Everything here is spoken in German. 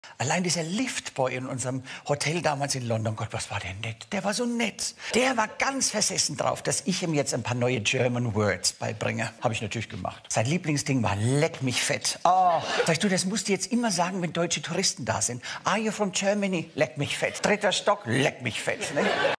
Allein dieser Liftboy in unserem Hotel damals in London, Gott, was war der nett. Der war so nett. Der war ganz versessen drauf, dass ich ihm jetzt ein paar neue German Words beibringe. Habe ich natürlich gemacht. Sein Lieblingsding war leck mich fett. Oh, sag ich, du, das musst du jetzt immer sagen, wenn deutsche Touristen da sind. Are you from Germany? Leck mich fett. Dritter Stock? Leck mich fett. Ne?